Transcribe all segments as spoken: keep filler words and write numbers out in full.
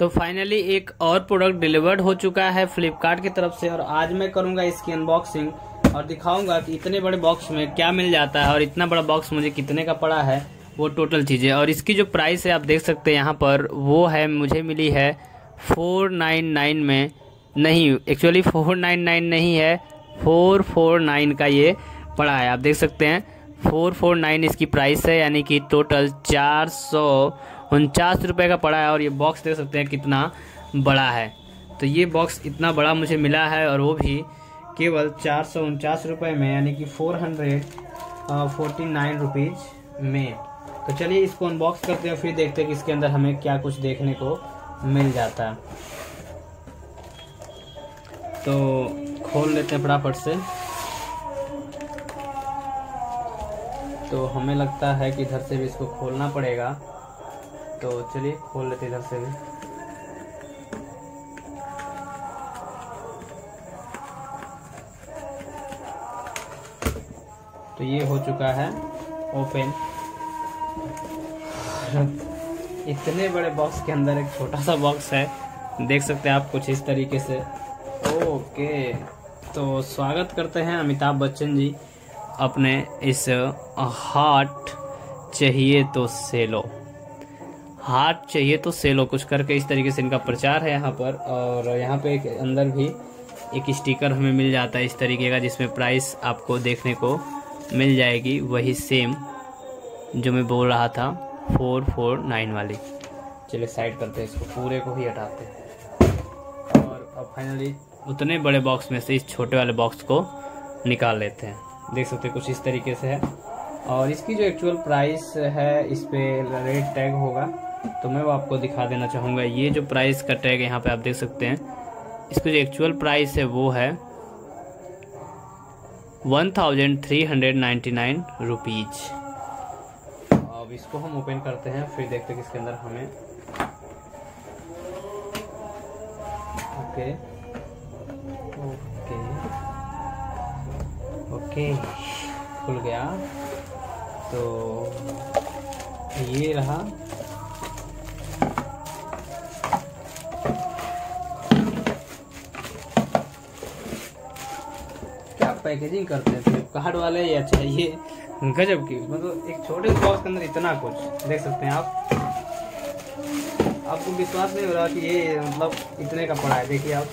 Finally एक और product delivered हो चुका है फ्लिपकार्ट की तरफ से, और आज मैं करूंगा इसकी अनबॉक्सिंग और दिखाऊंगा कि इतने बड़े बॉक्स में क्या मिल जाता है और इतना बड़ा बॉक्स मुझे कितने का पड़ा है वो टोटल चीज़ें। और इसकी जो प्राइस है आप देख सकते हैं यहाँ पर, वो है मुझे मिली है फोर नाइन नाइन में, नहीं एक्चुअली फोर नाइन नाइन नहीं है, फोर फोर नाइन का ये पड़ा है। आप देख सकते हैं फोर फोर नाइन इसकी प्राइस है, यानी कि टोटल चार सौ उनचास रुपये का पड़ा है। और ये बॉक्स देख सकते हैं कितना बड़ा है। तो ये बॉक्स इतना बड़ा मुझे मिला है और वो भी केवल चार सौ उनचास रुपये में, यानी कि four hundred forty nine rupees में। तो चलिए इसको अनबॉक्स करते हैं, फिर देखते हैं कि इसके अंदर हमें क्या कुछ देखने को मिल जाता है। तो खोल लेते हैं फटाफट से। तो हमें लगता है कि इधर से भी इसको खोलना पड़ेगा, तो चलिए खोल लेते हैं इधर से भी। तो ये हो चुका है ओपन। इतने बड़े बॉक्स के अंदर एक छोटा सा बॉक्स है, देख सकते हैं आप कुछ इस तरीके से। ओके, तो स्वागत करते हैं अमिताभ बच्चन जी अपने इस हार्ट चाहिए तो से लो, हार्ट चाहिए तो से लो कुछ करके इस तरीके से इनका प्रचार है यहाँ पर। और यहाँ पे एक अंदर भी एक स्टिकर हमें मिल जाता है इस तरीके का, जिसमें प्राइस आपको देखने को मिल जाएगी वही सेम जो मैं बोल रहा था, फोर फोर नाइन वाली। चलिए साइड करते हैं, इसको पूरे को ही हटाते हैं और अब फाइनली उतने बड़े बॉक्स में से इस छोटे वाले बॉक्स को निकाल लेते हैं। देख सकते हैं कुछ इस तरीके से है। और इसकी जो एक्चुअल प्राइस है, इस पे रेट टैग होगा, तो मैं वो आपको दिखा देना चाहूँगा। ये जो प्राइस का टैग यहाँ पे आप देख सकते हैं, इसकी जो एक्चुअल प्राइस है वो है one thousand three hundred ninety nine rupees. अब इसको हम ओपन करते हैं, फिर देखते हैं कि इसके अंदर हमें ओके ओके ओके खुल गया। तो ये रहा, क्या पैकेजिंग करते हैं फ्लिपकार्ट वाले, ये अच्छा ये गजब की, मतलब एक छोटे से बॉक्स के अंदर इतना कुछ देख सकते हैं आप। आपको विश्वास नहीं हो रहा कि ये मतलब इतने का पड़ा है। देखिए आप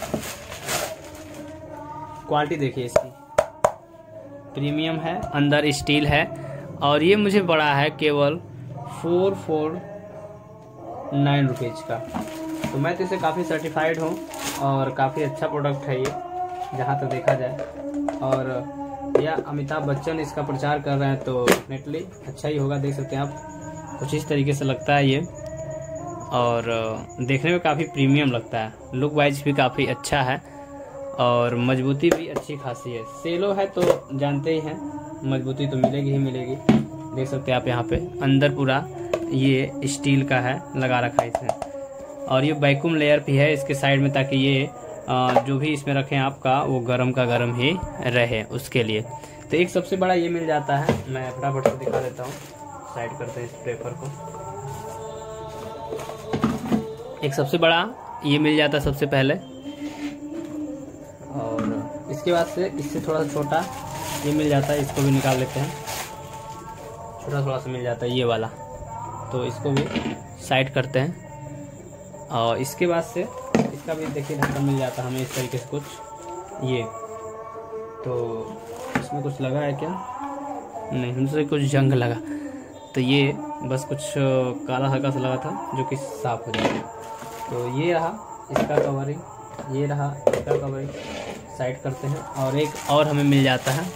क्वालिटी देखिए इसकी, प्रीमियम है, अंदर स्टील है, और ये मुझे पड़ा है केवल फोर फोर नाइन रुपीज़ का। तो मैं तो इसे काफ़ी सर्टिफाइड हूँ और काफ़ी अच्छा प्रोडक्ट है ये, जहाँ तक देखा जाए। और या अमिताभ बच्चन इसका प्रचार कर रहे हैं तो डेफिनेटली अच्छा ही होगा। देख सकते हैं आप कुछ इस तरीके से लगता है ये, और देखने में काफ़ी प्रीमियम लगता है, लुक वाइज भी काफ़ी अच्छा है और मजबूती भी अच्छी खासी है। सेलो है तो जानते ही हैं, मजबूती तो मिलेगी ही मिलेगी। देख सकते हैं आप यहाँ पे अंदर पूरा ये स्टील का है लगा रखा है इसमें, और ये वैक्यूम लेयर भी है इसके साइड में, ताकि ये जो भी इसमें रखें आपका वो गर्म का गर्म ही रहे उसके लिए। तो एक सबसे बड़ा ये मिल जाता है, मैं फटाफट से दिखा देता हूँ। साइड करते हैं इस पेपर को। एक सबसे बड़ा ये मिल जाता है सबसे पहले, और इसके बाद से इससे थोड़ा सा छोटा ये मिल जाता है, इसको भी निकाल लेते हैं। छोटा थोड़ा सा मिल जाता है ये वाला, तो इसको भी साइड करते हैं। और इसके बाद से इसका भी देखिए ढक्कन मिल जाता है हमें इस तरीके से कुछ ये। तो इसमें कुछ लगा है क्या? नहीं, हमसे कुछ जंग लगा, तो ये बस कुछ काला हल्का सा लगा था जो कि साफ हो जाएगा। तो ये रहा इसका कवरिंग, ये रहा इसका कवरिंग, साइड करते हैं। और एक और हमें मिल जाता है,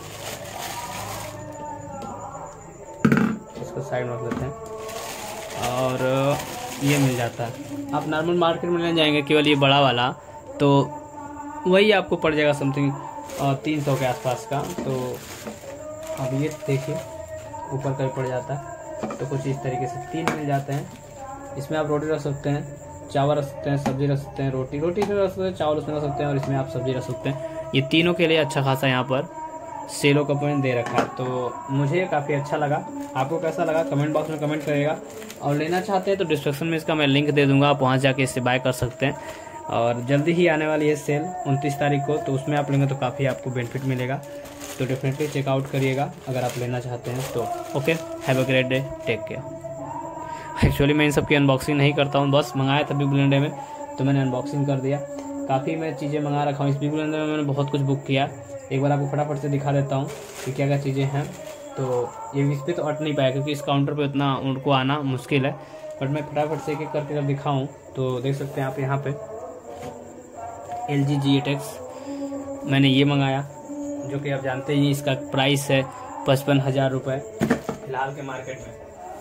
इसको साइड में रख लेते हैं। और ये मिल जाता है, आप नॉर्मल मार्केट में ले जाएंगे केवल ये बड़ा वाला, तो वही आपको पड़ जाएगा समथिंग तीन सौ के आसपास का। तो अब ये देखिए ऊपर का भी पड़ जाता है, तो कुछ इस तरीके से तीन मिल जाते हैं। इसमें आप रोटी रख सकते हैं, चावल रख सकते हैं, सब्जी रख सकते हैं, रोटी रोटी इसमें रख सकते हैं, चावल उसमें रख सकते हैं, और इसमें आप सब्जी रख सकते हैं। ये तीनों के लिए अच्छा खासा यहाँ पर सेलो का पॉइंट दे रखा है, तो मुझे काफ़ी अच्छा लगा। आपको कैसा लगा कमेंट बॉक्स में कमेंट करिएगा, और लेना चाहते हैं तो डिस्क्रिप्शन में इसका मैं लिंक दे दूंगा, आप वहाँ जाके इससे बाय कर सकते हैं। और जल्दी ही आने वाली है सेल उनतीस तारीख को, तो उसमें आप लेंगे तो काफ़ी आपको बेनिफिट मिलेगा, तो डेफिनेटली चेकआउट करिएगा अगर आप लेना चाहते हैं तो। Okay, have a great day, take care. Actually मैं इन सब की अनबॉक्सिंग नहीं करता हूँ, बस मंगाया था बिग बिलियन डे में तो मैंने अनबॉक्सिंग कर दिया। काफ़ी मैं चीज़ें मंगा रखा हूँ इस बिग बिलियन डे में, मैंने बहुत कुछ बुक किया। एक बार आपको फटाफट से दिखा देता हूँ कि क्या क्या चीज़ें हैं। तो ये इस पर तो अट नहीं पाया क्योंकि इस काउंटर पे उतना उनको आना मुश्किल है, बट मैं फटाफट से एक एक करके जब दिखाऊँ तो देख सकते हैं आप यहाँ पे L G G eight X मैंने ये मंगाया, जो कि आप जानते हैं इसका प्राइस है पचपन हज़ार रुपये फिलहाल के मार्केट में।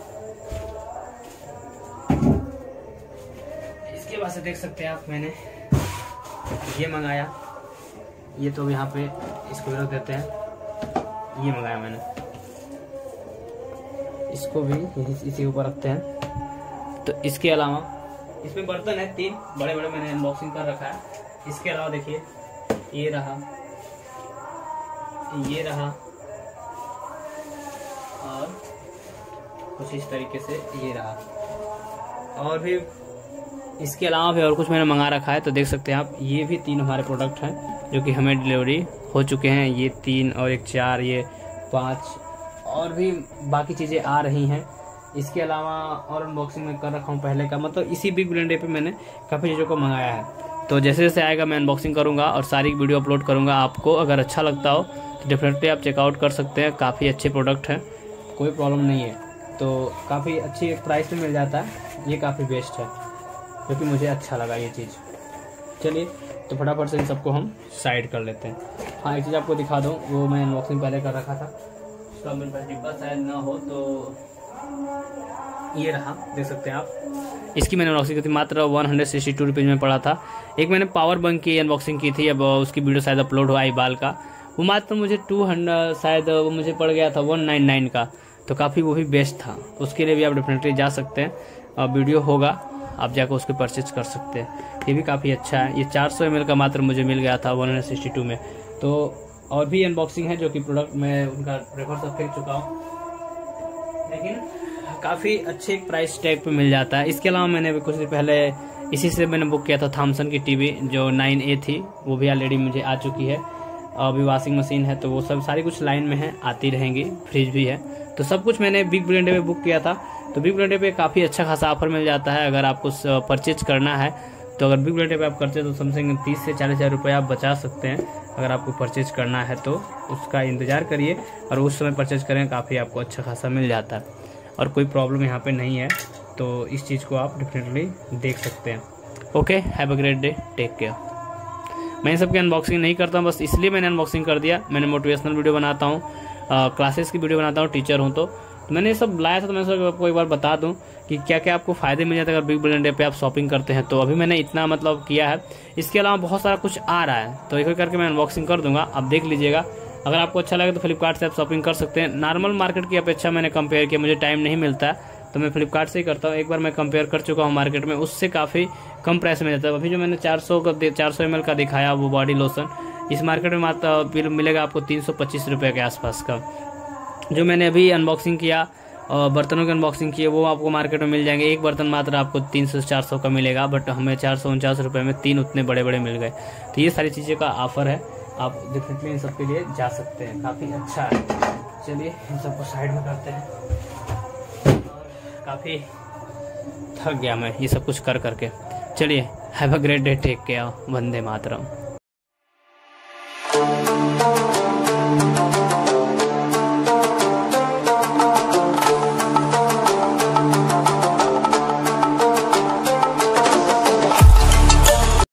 इसके बाद से देख सकते हैं आप मैंने ये मंगाया, ये तो यहाँ पे इसको भी रख देते हैं, ये मंगाया मैंने, इसको भी इसी के ऊपर रखते हैं। तो इसके अलावा इसमें बर्तन है तीन बड़े बड़े, मैंने अनबॉक्सिंग कर रखा है। इसके अलावा देखिए ये रहा, ये रहा, और कुछ इस तरीके से ये रहा, और भी इसके अलावा भी और कुछ मैंने मंगा रखा है। तो देख सकते हैं आप ये भी तीन हमारे प्रोडक्ट हैं जो कि हमें डिलीवरी हो चुके हैं, ये तीन और एक चार, ये पाँच, और भी बाकी चीज़ें आ रही हैं। इसके अलावा और अनबॉक्सिंग में कर रखा हूँ पहले का, मतलब इसी बिग बिलियन डे पे मैंने काफ़ी चीज़ों को मंगाया है। तो जैसे जैसे आएगा मैं अनबॉक्सिंग करूँगा और सारी वीडियो अपलोड करूँगा। आपको अगर अच्छा लगता हो तो डेफिनेटली आप चेकआउट कर सकते हैं, काफ़ी अच्छे प्रोडक्ट हैं, कोई प्रॉब्लम नहीं है। तो काफ़ी अच्छी प्राइस में मिल जाता है, ये काफ़ी बेस्ट है क्योंकि मुझे अच्छा लगा ये चीज़। चलिए तो फटाफट से इन सबको हम साइड कर लेते हैं। हाँ, एक चीज़ आपको दिखा दूँ, वो मैं अनबॉक्सिंग पहले कर रखा था, उसका मेरे पास डिब्बा शायद ना हो, तो ये रहा, देख सकते हैं आप। इसकी मैंने अनबॉक्सिंग की थी, मात्र one hundred sixty two rupees में पड़ा था। एक मैंने पावर बैंक की अनबॉक्सिंग की थी, अब उसकी वीडियो शायद अपलोड हुआ आई बाल का, वो मात्र मुझे टू हंड्रेड शायद वो मुझे पड़ गया था वन नाइन नाइन का, तो काफ़ी वो भी बेस्ट था। उसके लिए भी आप डेफिनेटली जा सकते हैं, और वीडियो होगा, आप जाकर उसको परचेज कर सकते हैं। ये भी काफ़ी अच्छा है। ये चार सौ एम एल का मात्र मुझे मिल गया था वन हंड्रेड सिक्सटी टू में। तो और भी अनबॉक्सिंग है जो कि प्रोडक्ट मैं उनका रेफर सब फेंक चुका हूँ, लेकिन काफ़ी अच्छे प्राइस टैग पे मिल जाता है। इसके अलावा मैंने कुछ दिन पहले इसी से मैंने बुक किया था थॉमसन की टीवी जो नाइन ए थी, वो भी ऑलरेडी मुझे आ चुकी है। अभी वॉशिंग मशीन है, तो वो सब सारी कुछ लाइन में है, आती रहेंगी। फ्रिज भी है, तो सब कुछ मैंने बिग बिलियन डे में बुक किया था। तो बिग बिलियन डे पे काफ़ी अच्छा खासा ऑफर मिल जाता है। अगर आपको परचेज करना है तो अगर बिग बिलियन डे पे आप करते हैं तो समथिंग तीस से चालीस हज़ार रुपये आप बचा सकते हैं। अगर आपको परचेज करना है तो उसका इंतज़ार करिए और उस समय परचेज करें, काफ़ी आपको अच्छा खासा मिल जाता है और कोई प्रॉब्लम यहाँ पे नहीं है। तो इस चीज़ को आप डेफिनेटली देख सकते हैं। Okay, have a great day, take care. मैं इन सब की अनबॉक्सिंग नहीं करता हूँ, बस इसलिए मैंने अनबॉक्सिंग कर दिया। मैंने मोटिवेशनल वीडियो बनाता हूँ, क्लासेस की वीडियो बनाता हूँ, टीचर हूँ, तो तो मैंने ये सब लाया था। तो मैं सब आपको एक बार बता दूं कि क्या क्या आपको फ़ायदे मिल जाते हैं अगर बिग बिलियन डे पे आप शॉपिंग करते हैं। तो अभी मैंने इतना मतलब किया है, इसके अलावा बहुत सारा कुछ आ रहा है, तो एक एक करके मैं अनबॉक्सिंग कर दूंगा, आप देख लीजिएगा। अगर आपको अच्छा लगे तो फ्लिपकार्ट से आप शॉपिंग कर सकते हैं। नॉर्मल मार्केट की अपेक्षा मैंने कंपेयर किया, मुझे टाइम नहीं मिलता है तो मैं फ्लिपकार्ट से ही करता हूँ। एक बार मैं कंपेयर कर चुका हूँ मार्केट में, उससे काफ़ी कम प्राइस में जाता है। अभी जो मैंने चार सौ का चार सौ एम एल का दिखाया वो बॉडी लोशन, इस मार्केट में मात्र मिलेगा आपको तीन सौ पच्चीस रुपये के आसपास का। जो मैंने अभी अनबॉक्सिंग किया और बर्तनों की अनबॉक्सिंग की है वो आपको मार्केट में मिल जाएंगे। एक बर्तन मात्र आपको तीन सौ चार सौ का मिलेगा, बट हमें चार सौ उनचास रुपये में तीन उतने बड़े बड़े मिल गए। तो ये सारी चीज़ें का ऑफर है, आप डेफिनेटली इन सब के लिए जा सकते हैं, काफ़ी अच्छा है। चलिए इन सबको साइड में करते हैं। काफ़ी थक गया मैं ये सब कुछ कर करके। चलिए, have a great day, take care, वंदे मातरम।